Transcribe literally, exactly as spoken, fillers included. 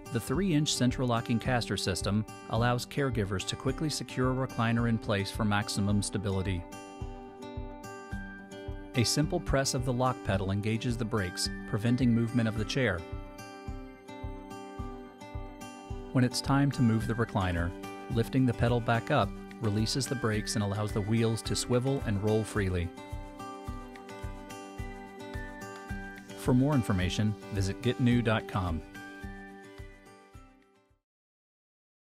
The three inch central locking caster system allows caregivers to quickly secure a recliner in place for maximum stability. A simple press of the lock pedal engages the brakes, preventing movement of the chair. When it's time to move the recliner, lifting the pedal back up releases the brakes and allows the wheels to swivel and roll freely. For more information, visit get new dot com.